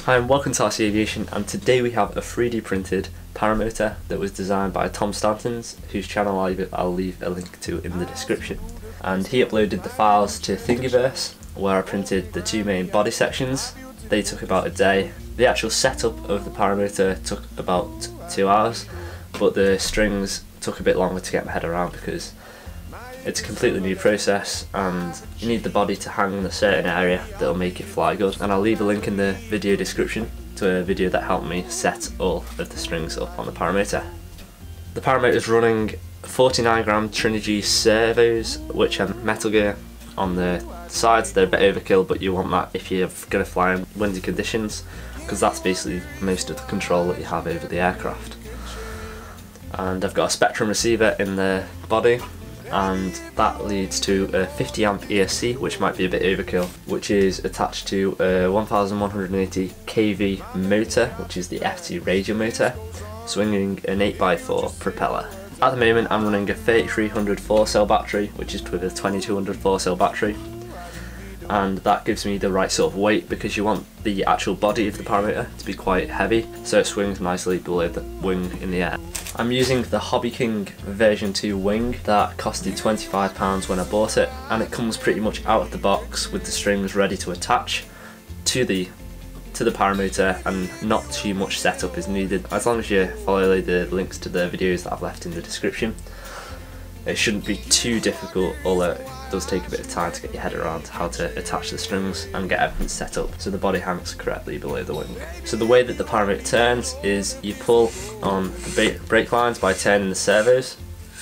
Hi and welcome to RC Aviation, and today we have a 3D printed paramotor that was designed by Tom Stanton, whose channel I'll leave a link to in the description. And he uploaded the files to Thingiverse, where I printed the two main body sections. They took about a day. The actual setup of the paramotor took about 2 hours, but the strings took a bit longer to get my head around because it's a completely new process and you need the body to hang in a certain area that'll make it fly good. And I'll leave a link in the video description to a video that helped me set all of the strings up on the paramotor. The paramotor is running 49-gram Trinity servos, which are metal gear on the sides. They're a bit overkill, but you want that if you're going to fly in windy conditions, because that's basically most of the control that you have over the aircraft. And I've got a Spectrum receiver in the body, and that leads to a 50 amp ESC, which might be a bit overkill, which is attached to a 1180 kV motor, which is the FT radial motor, swinging an 8x4 propeller. At the moment I'm running a 3300 4-cell battery, which is with a 2200 4-cell battery, and that gives me the right sort of weight because you want the actual body of the paramotor to be quite heavy so it swings nicely below the wing in the air. I'm using the Hobby King version 2 wing that costed £25 when I bought it, and it comes pretty much out of the box with the strings ready to attach to the paramotor, and not too much setup is needed as long as you follow the links to the videos that I've left in the description. It shouldn't be too difficult, although it does take a bit of time to get your head around how to attach the strings and get everything set up so the body hangs correctly below the wing. So the way that the paramotor turns is you pull on the brake lines by turning the servos.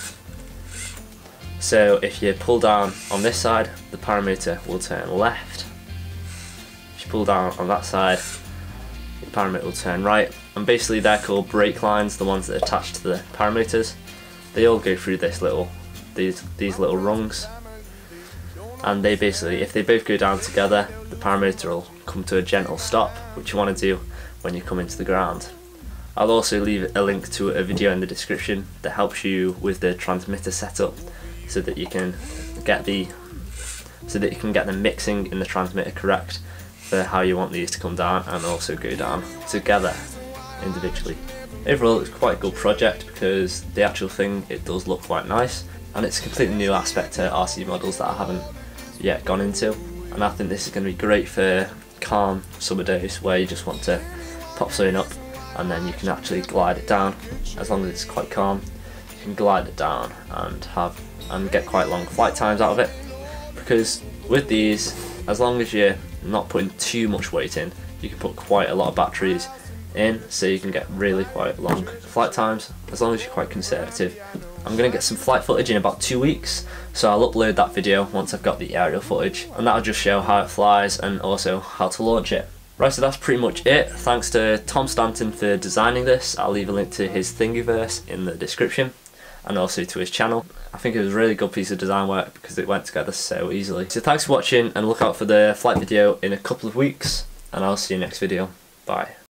So if you pull down on this side, the paramotor will turn left. If you pull down on that side, the paramotor will turn right. And basically they're called brake lines, the ones that are attached to the paramotors. They all go through these little rungs, and they basically, if they both go down together, the paramotor will come to a gentle stop, which you want to do when you come into the ground. I'll also leave a link to a video in the description that helps you with the transmitter setup, so that you can get the mixing in the transmitter correct for how you want these to come down and also go down together individually. Overall it's quite a good project because the actual thing, it does look quite nice, and it's a completely new aspect to RC models that I haven't yet gone into, and I think this is going to be great for calm summer days where you just want to pop something up and then you can actually glide it down. As long as it's quite calm, you can glide it down and get quite long flight times out of it, because with these, as long as you're not putting too much weight in, you can put quite a lot of batteries in, so you can get really quite long flight times as long as you're quite conservative. I'm going to get some flight footage in about 2 weeks, so I'll upload that video once I've got the aerial footage, and that'll just show how it flies and also how to launch it. Right, so that's pretty much it. Thanks to Tom Stanton for designing this. I'll leave a link to his Thingiverse in the description and also to his channel. I think it was a really good piece of design work because it went together so easily. So thanks for watching, and look out for the flight video in a couple of weeks, and I'll see you next video. Bye.